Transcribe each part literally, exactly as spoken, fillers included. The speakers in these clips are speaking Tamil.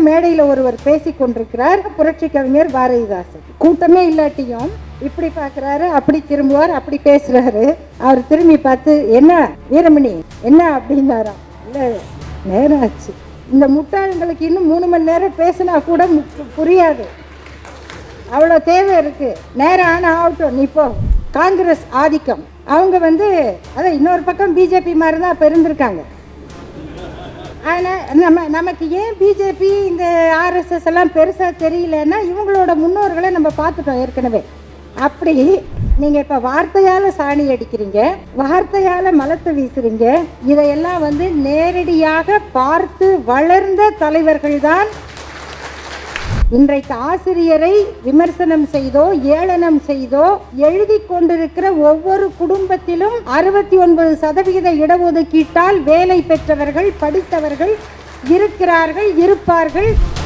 மேடையில் ஒருவர் பேசிக் கொண்டிருக்கிறார். புரட்சி கவிஞர் பாரதிதாசன். கூட்டமே இல்லாட்டியும் இப்படி பார்க்கிறாரு, அப்படி திரும்புவார், அப்படி பேசுறாரு. அவர் திரும்பி பார்த்து, என்ன வீரமணி என்ன அப்படின்னாராம். இல்ல நேரம் ஆச்சு. இந்த முட்டாள்களுக்கு இன்னும் மூணு மணி நேரம் பேசினா கூட புரியாது, அவ்வளோ தேவை இருக்கு. நேரம் ஆனா ஆகட்டும், நீ போ. காங்கிரஸ் ஆதிக்கம். அவங்க வந்து அதான் இன்னொரு பக்கம் பிஜேபி மாதிரி தான் இப்போ இருந்திருக்காங்க. ஆனால் நம்ம நமக்கு ஏன் பிஜேபி இந்த ஆர்எஸ்எஸ் எல்லாம் பெருசாக தெரியலன்னா, இவங்களோட முன்னோர்களை நம்ம பார்த்துட்டோம் ஏற்கனவே. அப்படி நீங்கள் இப்போ வார்த்தையால் சாணி அடிக்கிறீங்க, வார்த்தையால் மலத்தை வீசுறீங்க. இதையெல்லாம் வந்து நேரடியாக பார்த்து வளர்ந்த தலைவர்கள் தான் இன்றைக்கு ஆசிரியரை விமர்சனம் செய்தோ ஏளனம் செய்தோ எழுதி கொண்டிருக்கிற ஒவ்வொரு குடும்பத்திலும் அறுபத்தி ஒன்பது சதவிகித இடஒதுக்கீட்டால் வேலை பெற்றவர்கள், படித்தவர்கள் இருக்கிறார்கள், இருப்பார்கள்.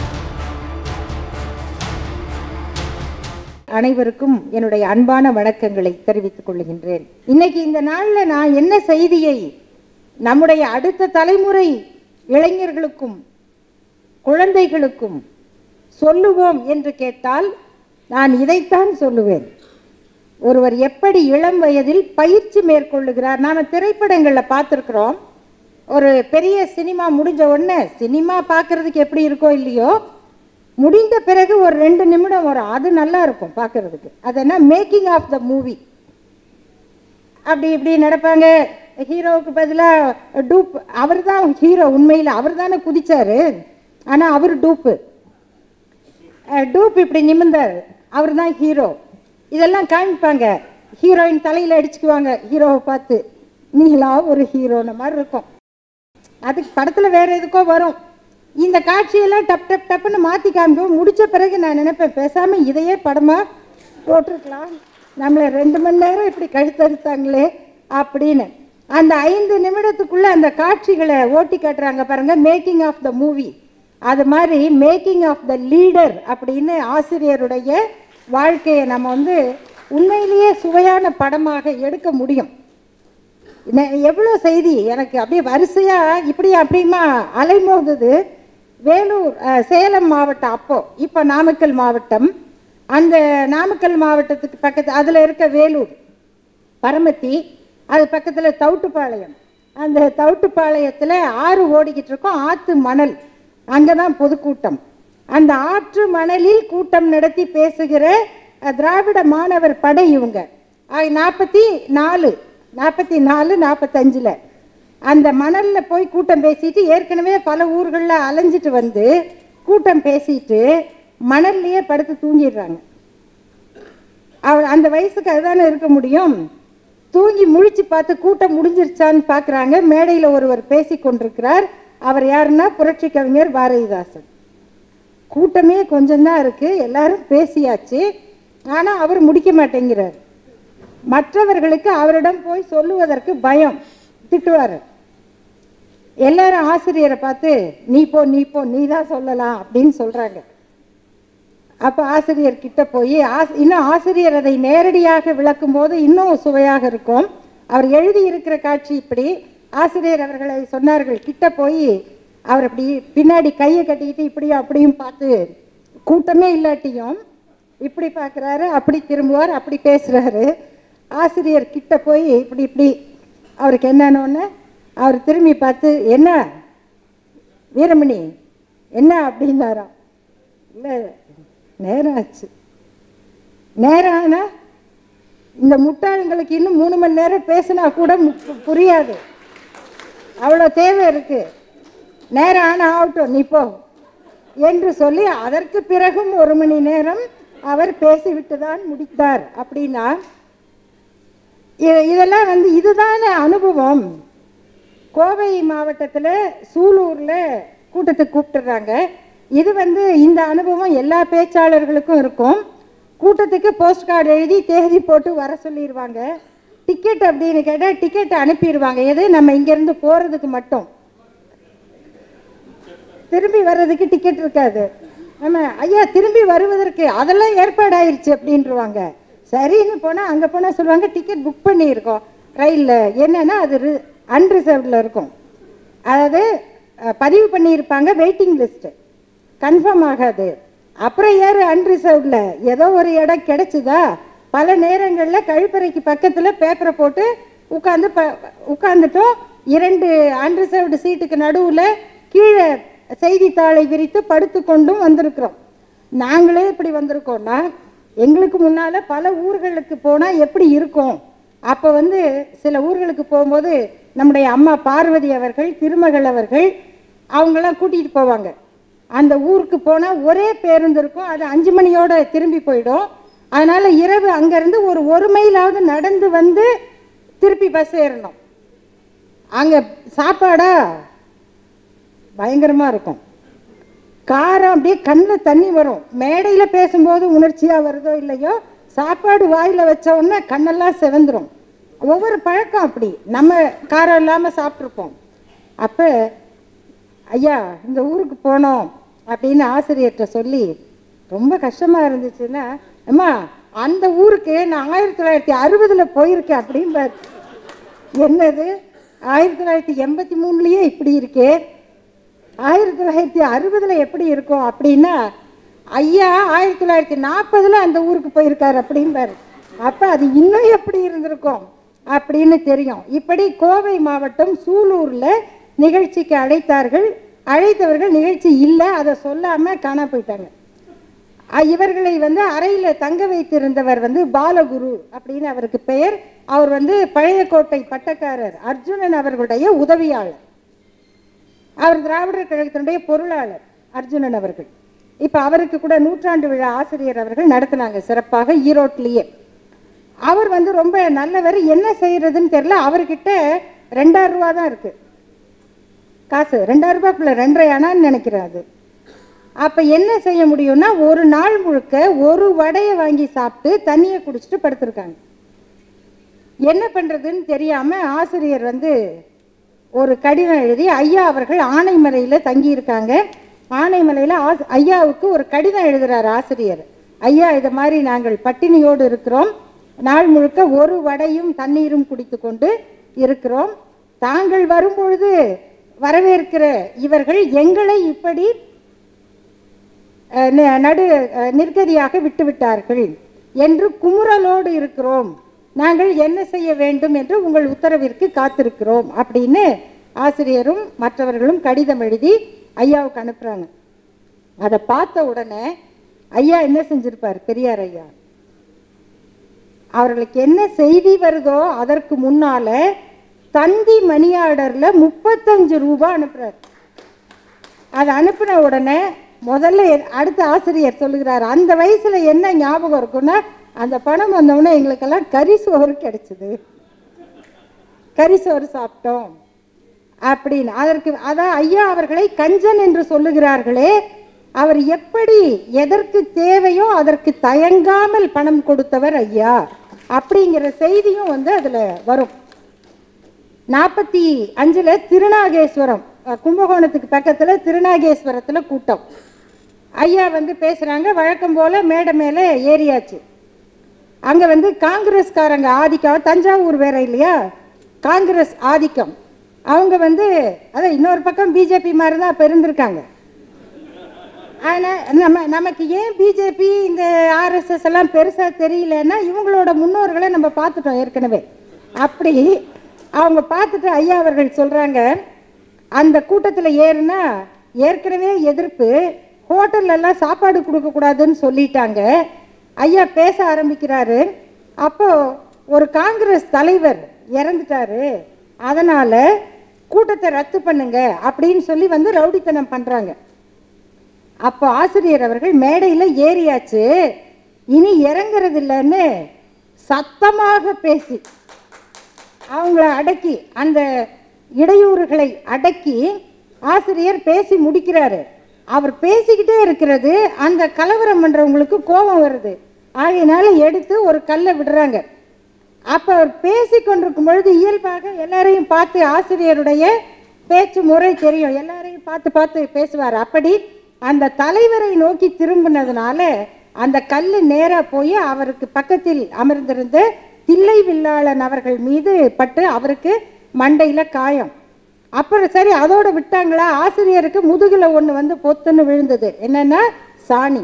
அனைவருக்கும் என்னுடைய அன்பான வணக்கங்களை தெரிவித்துக் கொள்கின்றேன். இன்னைக்கு இந்த நாளில் நான் என்ன செய்தியை நம்முடைய அடுத்த தலைமுறை இளைஞர்களுக்கும் குழந்தைகளுக்கும் சொல்லுவோம் என்று கேட்டால் நான் இதைத்தான் சொல்லுவேன். ஒருவர் எப்படி இளம் வயதில் பயிற்சி மேற்கொள்ளுகிறார். நாம் திரைப்படங்களில் பார்த்துருக்குறோம். ஒரு பெரிய சினிமா முடிஞ்ச உடனே, சினிமா பார்க்குறதுக்கு எப்படி இருக்கோ இல்லையோ, முடிந்த பிறகு ஒரு ரெண்டு நிமிடம் வரும், அது நல்லா இருக்கும் பார்க்குறதுக்கு. அது என்ன, மேக்கிங் ஆஃப் த மூவி. அப்படி இப்படி நடப்பாங்க. ஹீரோவுக்கு பதிலாக டூப். அவர் தான் ஹீரோ, உண்மையில் அவர் தானே குதிச்சாரு, ஆனால் அவர் டூப்பு. டூப் இப்படி நிமிந்தார், அவர் தான் ஹீரோ. இதெல்லாம் காமிப்பாங்க. ஹீரோயின் தலையில் அடிச்சுக்குவாங்க ஹீரோவை பார்த்து, நீங்களாம் ஒரு ஹீரோன மாதிரி இருக்கும். அதுக்கு படத்தில் வேறு எதுக்கோ வரும். இந்த காட்சியெல்லாம் டப் டப் டப்புன்னு மாற்றி காமிப்போம். முடித்த பிறகு நான் நினைப்பேன், பேசாமல் இதையே படமாக போட்டிருக்கலாம், நம்மளை ரெண்டு மணி நேரம் இப்படி கழுத்தறுத்தாங்களே அப்படின்னு. அந்த ஐந்து நிமிடத்துக்குள்ளே அந்த காட்சிகளை ஓட்டி காட்டுறாங்க பாருங்கள், மேக்கிங் ஆஃப் த மூவி. அது மாதிரி மேக்கிங் ஆஃப் த லீடர் அப்படின்னு ஆசிரியருடைய வாழ்க்கையை நம்ம வந்து உண்மையிலேயே சுவையான படமாக எடுக்க முடியும். எவ்வளோ செய்தி எனக்கு அப்படியே வரிசையாக இப்படி அப்படியுமா அலைமோதுது. வேலூர், சேலம் மாவட்டம், அப்போ இப்போ நாமக்கல் மாவட்டம். அந்த நாமக்கல் மாவட்டத்துக்கு பக்கத்து அதில் இருக்க வேலூர் பரமத்தி, அது பக்கத்தில் தவுட்டுப்பாளையம். அந்த தவுட்டுப்பாளையத்தில் ஆறு ஓடிக்கிட்டு இருக்கோம், ஆற்று மணல். அங்கே தான் பொதுக்கூட்டம். அந்த ஆற்று மணலில் கூட்டம் நடத்தி பேசுகிற திராவிட மாணவர் படை இவங்க. நாற்பத்தி நாலு நாற்பத்தி நாலு நாற்பத்தஞ்சில் அந்த மணலில் போய் கூட்டம் பேசிட்டு, ஏற்கனவே பல ஊர்களில் அலைஞ்சிட்டு வந்து கூட்டம் பேசிட்டு மணல்லையே படுத்து தூங்கிடுறாங்க. அவ அந்த வயசுக்கு அதுதானே இருக்க முடியும். தூங்கி முழிச்சு பார்த்து கூட்டம் முடிஞ்சிருச்சான்னு பார்க்குறாங்க. மேடையில் ஒருவர் பேசி கொண்டிருக்கிறார். அவர் யாருன்னா புரட்சி கவிஞர் பாரதிதாசன். கூட்டமே கொஞ்சம்தான் இருக்கு, எல்லாரும் பேசியாச்சு, ஆனால் அவர் முடிக்க மாட்டேங்கிறார். மற்றவர்களுக்கு அவரிடம் போய் சொல்லுவதற்கு பயம், திட்டுவார். எல்லாரும் ஆசிரியரை பார்த்து நீ போ நீ போ நீ தான் சொல்லலாம் அப்படின்னு சொல்றாங்க. அப்போ ஆசிரியர் கிட்ட போய் இன்னும் ஆசிரியர் அதை நேரடியாக விளக்கும் போது இன்னும் சுவையாக இருக்கும். அவர் எழுதி இருக்கிற காட்சி இப்படி. ஆசிரியர் அவர்களை சொன்னார்கள், கிட்ட போய் அவர் அப்படி பின்னாடி கையை கட்டிக்கிட்டு இப்படியும் அப்படியும் பார்த்து, கூட்டமே இல்லாட்டியும் இப்படி பார்க்குறாரு, அப்படி திரும்புவார், அப்படி பேசுகிறாரு. ஆசிரியர் கிட்ட போய் இப்படி இப்படி அவருக்கு என்னன்னு அவர் திரும்பி பார்த்து, என்ன வீரமணி என்ன அப்படின்னாராம். இல்லை நேரம் ஆச்சு. நேரம் ஆனால் இந்த முட்டாள்களுக்கு இன்னும் மூணு மணி நேரம் பேசினா கூட புரியாது, அவ்வளோ தேவை இருக்கு. நேரம் ஆனா ஆகட்டும், நீ போ என்று சொல்லி அதற்கு பிறகும் ஒரு மணி நேரம் அவர் பேசிவிட்டு தான் முடித்தார். அப்படின்னா இதெல்லாம் வந்து இதுதானே அனுபவம். கோவை மாவட்டத்தில் சூலூரில் கூட்டத்துக்கு கூப்பிட்டுறாங்க. இது வந்து இந்த அனுபவம் எல்லா பேச்சாளர்களுக்கும் இருக்கும். கூட்டத்துக்கு போஸ்ட் கார்டு எழுதி தேதி போட்டு வர சொல்லிடுவாங்க. டிக்கெட் அப்படின்னு கேட்டால் டிக்கெட்டை அனுப்பிடுவாங்க. எது, நம்ம இங்கேருந்து போகிறதுக்கு மட்டும், திரும்பி வர்றதுக்கு டிக்கெட் இருக்காது. நம்ம ஐயா திரும்பி வருவதற்கு அதெல்லாம் ஏற்பாடாயிருச்சு அப்படின்ட்டுருவாங்க. சரின்னு போனால் அங்கே போனால் சொல்லுவாங்க டிக்கெட் புக் பண்ணியிருக்கோம் ரயிலில். என்னென்னா அது அன்ரிசர்வ்டில் இருக்கும், அதாவது பதிவு பண்ணியிருப்பாங்க வெயிட்டிங் லிஸ்ட்டு. கன்ஃபார்ம் ஆகாது. அப்புறம் ஏறு அன்ரிசர்வ்டில் ஏதோ ஒரு இடம் கிடைச்சிதா, பல நேரங்களில் கழிப்பறைக்கு பக்கத்தில் பேப்பரை போட்டு உட்காந்து ப உட்காந்துட்டோம். இரண்டு அன்ரிசர்வ்டு சீட்டுக்கு நடுவில் கீழே செய்தித்தாளை விரித்து படுத்து கொண்டும் வந்திருக்கிறோம். நாங்களே இப்படி வந்திருக்கோம்னா எங்களுக்கு முன்னால் பல ஊர்களுக்கு போனால் எப்படி இருக்கும்? அப்போ வந்து சில ஊர்களுக்கு போகும்போது நம்முடைய அம்மா பார்வதி அவர்கள், திருமகள் அவர்கள் அவங்களாம் கூட்டிகிட்டு போவாங்க. அந்த ஊருக்கு போனால் ஒரே பேருந்து இருக்கும், அது அஞ்சு மணியோடு திரும்பி போயிடும். அதனால் இரவு அங்கேருந்து ஒரு ஒரு மைலாவது நடந்து வந்து திருப்பி பஸ் ஏறணும். அங்கே சாப்பாடா பயங்கரமாக இருக்கும். காரம் அப்படியே கண்ணில் தண்ணி வரும். மேடையில் பேசும்போது உணர்ச்சியாக வருதோ இல்லையோ, சாப்பாடு வாயில் வச்ச உடனே கண்ணெல்லாம் செவந்துடும். ஒவ்வொரு பழக்கம் அப்படி. நம்ம காரம் இல்லாமல் சாப்பிட்ருப்போம். அப்போ ஐயா இந்த ஊருக்கு போனோம் அப்படின்னு ஆசிரியர்கிட்ட சொல்லி ரொம்ப கஷ்டமாக இருந்துச்சுன்னா, அம்மா அந்த ஊருக்கு நான் ஆயிரத்தி தொள்ளாயிரத்தி அறுபதில் போயிருக்கேன் அப்படின்பார். என்னது ஆயிரத்தி தொள்ளாயிரத்தி எண்பத்தி மூணுலேயே இப்படி இருக்கே, ஆயிரத்தி தொள்ளாயிரத்தி அறுபதில் எப்படி இருக்கும் அப்படின்னா, ஐயா ஆயிரத்தி தொள்ளாயிரத்தி நாற்பதில் அந்த ஊருக்கு போயிருக்காரு அப்படின்பார். அப்போ அது இன்னும் எப்படி இருந்திருக்கும் அப்படின்னு தெரியும். இப்படி கோவை மாவட்டம் சூலூரில் நிகழ்ச்சிக்கு அழைத்தார்கள். அழைத்தவர்கள் நிகழ்ச்சி இல்லை, அதை சொல்லாமல் காணா போயிட்டாங்க. இவர்களை வந்து அறையில் தங்க வைத்திருந்தவர் வந்து பாலகுரு அப்படின்னு அவருக்கு பெயர். அவர் வந்து பழையக்கோட்டை பட்டக்காரர் அர்ஜுனன் அவர்களுடைய உதவியாளர். அவர் திராவிடர் கழகத்தினுடைய பொருளாளர் அர்ஜுனன் அவர்கள். இப்போ அவருக்கு கூட நூற்றாண்டு விழா ஆசிரியர் அவர்கள் நடத்தினாங்க சிறப்பாக ஈரோட்டிலேயே. அவர் வந்து ரொம்ப நல்லவர். என்ன செய்யறதுன்னு தெரியல. அவர்கிட்ட ரெண்டாயிரம் ரூபா தான் இருக்கு காசு. ரெண்டாயிரம் ரூபாய்க்குள்ள ரெண்டரை ஆனான்னு நினைக்கிறாரு. அப்போ என்ன செய்ய முடியும்னா, ஒரு நாள் முழுக்க ஒரு வடையை வாங்கி சாப்பிட்டு தண்ணியை குடிச்சிட்டு படுத்திருக்காங்க. என்ன பண்ணுறதுன்னு தெரியாமல் ஆசிரியர் வந்து ஒரு கடிதம் எழுதி, ஐயா அவர்கள் ஆனைமலையில் தங்கியிருக்காங்க, ஆனைமலையில் ஆ ஐயாவுக்கு ஒரு கடிதம் எழுதுகிறார் ஆசிரியர். ஐயா இதை மாதிரி நாங்கள் பட்டினியோடு இருக்கிறோம், நாள் முழுக்க ஒரு வடையும் தண்ணீரும் குடித்து கொண்டு இருக்கிறோம், தாங்கள் வரும்பொழுது வரவேற்கிற இவர்கள் எங்களை இப்படி நடு நிர்கதியாக விட்டுவிட்டார்கள் என்று குமுறலோடு இருக்கிறோம், நாங்கள் என்ன செய்ய வேண்டும் என்று உங்கள் உத்தரவிற்கு காத்திருக்கிறோம் அப்படின்னு ஆசிரியரும் மற்றவர்களும் கடிதம் எழுதி ஐயாவுக்கு அனுப்புகிறாங்க. அதை பார்த்த உடனே ஐயா என்ன செஞ்சிருப்பார், பெரியார் ஐயா அவர்களுக்கு என்ன செய்தி வருதோ அதற்கு முன்னால தந்தி மணி ஆர்டர்ல முப்பத்தஞ்சு ரூபாய் அனுப்புறாரு. அதை அனுப்பின உடனே முதல்ல அடுத்த ஆசிரியர் சொல்லுகிறார், அந்த வயசுல என்ன ஞாபகம் இருக்குன்னா, அந்த பணம் வந்தவுடனே எங்களுக்கெல்லாம் கரிசோறு கிடைச்சது, கரிசோறு சாப்பிட்டோம் அப்படின்னு. அதற்கு அதான் ஐயா அவர்களை கஞ்சன் என்று சொல்லுகிறார்களே, அவர் எப்படி எதற்கு தேவையோ அதற்கு தயங்காமல் பணம் கொடுத்தவர் ஐயா அப்படிங்கிற செய்தியும் வந்து அதுல வரும். நாற்பத்தி அஞ்சுல திருநாகேஸ்வரம், கும்பகோணத்துக்கு பக்கத்துல திருநாகேஸ்வரத்துல கூட்டம். ஐயா வந்து பேசுறாங்க. வழக்கம் போல மேடை மேல ஏறியாச்சு. அங்க வந்து காங்கிரஸ்காரங்க ஆதிக்கம், தஞ்சாவூர் வேற இல்லையா, காங்கிரஸ் ஆதிக்கம். அவங்க வந்து அதான் இன்னொரு பக்கம் பிஜேபி மாதிரி தான் அப்ப இருந்திருக்காங்க. ஆனால் நம்ம நமக்கு ஏன் பிஜேபி இந்த ஆர்எஸ்எஸ் எல்லாம் பெருசா தெரியலன்னா, இவங்களோட முன்னோர்களை நம்ம பார்த்துட்டோம் ஏற்கனவே. அப்படி அவங்க பார்த்துட்டு ஐயா அவர்கள் சொல்றாங்க, அந்த கூட்டத்தில் ஏறுனா ஏற்கனவே எதிர்ப்பு, ஹோட்டல்லாம் சாப்பாடு கொடுக்கக்கூடாதுன்னு சொல்லிட்டாங்க. ஐயா பேச ஆரம்பிக்கிறாரு. அப்போ ஒரு காங்கிரஸ் தலைவர் இறந்துட்டாரு, அதனால கூட்டத்தை ரத்து பண்ணுங்க அப்படின்னு சொல்லி வந்து ரவுடித்தனம் பண்றாங்க. அப்போ ஆசிரியர் அவர்கள் மேடையில் ஏறியாச்சு, இனி இறங்குறது இல்லைன்னு சத்தமாக பேசி அவங்கள அடக்கி, அந்த இடையூறுகளை அடக்கி ஆசிரியர் பேசி முடிக்கிறாரு. அவர் பேசிக்கிட்டே இருக்கிறது, அந்த கலவரம் பண்றவங்களுக்கு கோபம் வருது, ஆகையினால எடுத்து ஒரு கல்லை விடுறாங்க. அப்போ அவர் பேசி கொண்டிருக்கும் பொழுது இயல்பாக எல்லாரையும் பார்த்து, ஆசிரியருடைய பேச்சு முறை தெரியும், எல்லாரையும் பார்த்து பார்த்து பேசுவார். அப்படி அந்த தலைவரை நோக்கி திரும்பினதுனால அந்த கல் நேரா போய் அவருக்கு பக்கத்தில் அமர்ந்திருந்த தில்லை வில்லாளன் அவர்கள் மீது பட்டு அவருக்கு மண்டையில காயம். அப்புறம் சரி அதோட விட்டாங்களா, ஆசிரியருக்கு முதுகில் ஒன்று வந்து பொத்துன்னு விழுந்தது. என்னன்னா சாணி.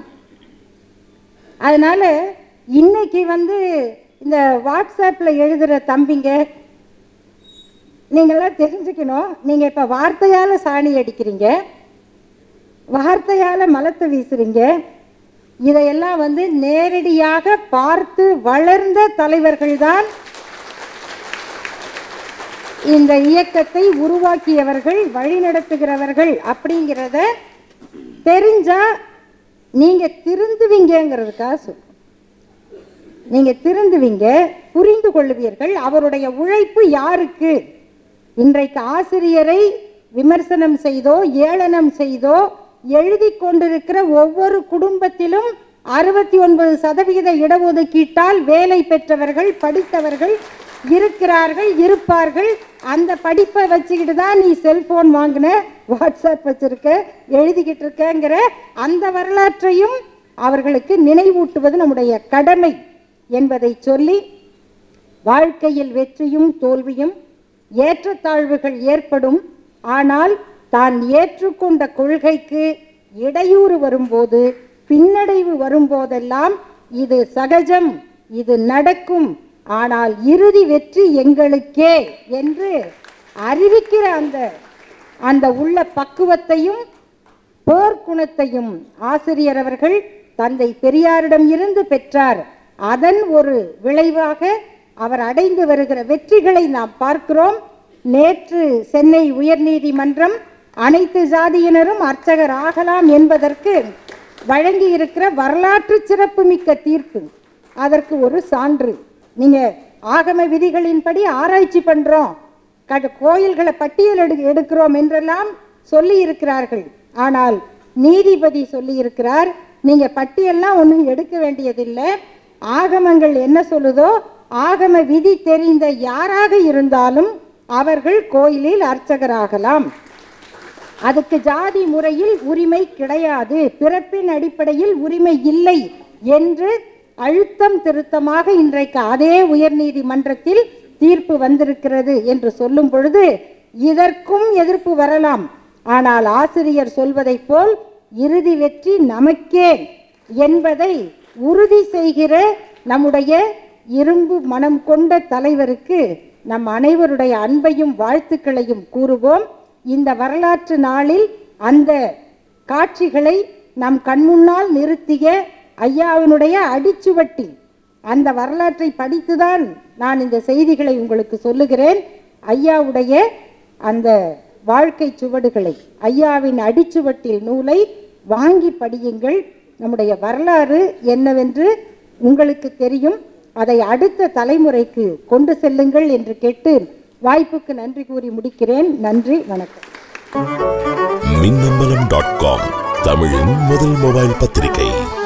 அதனால இன்னைக்கு வந்து இந்த வாட்ஸ்அப்பில் எழுதுகிற தம்பிங்க நீங்களாம் தெரிஞ்சுக்கணும். நீங்கள் இப்போ வார்த்தையால் சாணி அடிக்கிறீங்க, வார்த்தையால் மலத்தை வீசுறீங்க. இதையெல்லாம் வந்து நேரடியாக பார்த்து வளர்ந்த தலைவர்கள் தான் இந்த இயக்கத்தை உருவாக்கியவர்கள், வழிநடத்துகிறவர்கள். அப்படிங்கிறத தெரிஞ்சா நீங்க திருந்துவீங்கிறதுக்காக சொல்றேன். நீங்க திருந்துவீங்க, புரிந்து கொள்ளுவீர்கள். அவருடைய உழைப்பு யாருக்கு? இன்றைக்கு ஆசிரியரை விமர்சனம் செய்தோ ஏளனம் செய்தோ எழுதி கொண்டிருக்கிற ஒவ்வொரு குடும்பத்திலும் அறுபத்தி ஒன்பது சதவிகித இடஒதுக்கீட்டால் வேலை பெற்றவர்கள், படித்தவர்கள் இருக்கிறார்கள், இருப்பார்கள். அந்த படிப்பை வச்சுக்கிட்டு தான் நீ செல்போன் வாங்கின, வாட்ஸ்அப் வச்சிருக்க, எழுதிக்கிட்டு இருக்கங்கிற அந்த வரலாற்றையும் அவர்களுக்கு நினைவூட்டுவது நம்முடைய கடமை என்பதை சொல்லி, வாழ்க்கையில் வெற்றியும் தோல்வியும் ஏற்றத்தாழ்வுகள் ஏற்படும். ஆனால் தான் ஏற்றுக்கொண்ட கொள்கைக்கு இடையூறு வரும்போது, பின்னடைவு வரும்போதெல்லாம் இது சகஜம், இது நடக்கும், ஆனால் இறுதி வெற்றி எங்களுக்கே என்று அறிவிக்கிற அந்த அந்த உள்ள பக்குவத்தையும் போர்க்குணத்தையும் ஆசிரியர் அவர்கள் தந்தை பெரியாரிடம் இருந்து பெற்றார். அதன் ஒரு விளைவாக அவர் அடைந்து வருகிற வெற்றிகளை நாம் பார்க்கிறோம். நேற்று சென்னை உயர்நீதிமன்றம் அனைத்து ஜாதியினரும் அர்ச்சகர் ஆகலாம் என்பதற்கு வழங்கி இருக்கிற வரலாற்று சிறப்புமிக்க தீர்ப்பு அதற்கு ஒரு சான்று. நீங்க ஆகம விதிகளின்படி ஆராய்ச்சி பண்றோம், கோயில்களை பட்டியல் எடு எடுக்கிறோம் என்றெல்லாம் சொல்லி இருக்கிறார்கள். ஆனால் நீதிபதி சொல்லி இருக்கிறார், நீங்க பட்டியல்லாம் ஒன்றும் எடுக்க வேண்டியதில்லை. ஆகமங்கள் என்ன சொல்லுதோ, ஆகம விதி தெரிந்த யாராக இருந்தாலும் அவர்கள் கோயிலில் அர்ச்சகராகலாம். அதுக்கு ஜாதி முறையில் உரிமை கிடையாது, பிறப்பின் அடிப்படையில் உரிமை இல்லை என்று அழுத்தம் திருத்தமாக இன்றைக்கு அதே உயர்நீதிமன்றத்தில் தீர்ப்பு வந்திருக்கிறது என்று சொல்லும் பொழுது இதற்கும் எதிர்ப்பு வரலாம். ஆனால் ஆசிரியர் சொல்வதை போல் இறுதி வெற்றி நமக்கே என்பதை உறுதி செய்கிற நம்முடைய இரும்பு மனம் கொண்ட தலைவருக்கு நம் அனைவருடைய அன்பையும் வாழ்த்துக்களையும் கூறுவோம். இந்த வரலாற்று நாளில் அந்த காட்சிகளை நம் கண்முன்னால் நிறுத்திய ஐயாவினுடைய அடிச்சுவட்டி, அந்த வரலாற்றை படித்துதான் நான் இந்த செய்திகளை உங்களுக்கு சொல்லுகிறேன். ஐயாவுடைய அந்த வாழ்க்கை சுவடுகளை, ஐயாவின் அடிச்சுவட்டில் நூலை வாங்கி படியுங்கள். நம்முடைய வரலாறு என்னவென்று உங்களுக்கு தெரியும். அதை அடுத்த தலைமுறைக்கு கொண்டு செல்லுங்கள் என்று கேட்டு வாய்ப்புக்கு நன்றி கூறி முடிக்கிறேன். நன்றி, வணக்கம். மின்னம்பலம் டாட் காம் தமிழின் முதல் மொபைல் பத்திரிகை.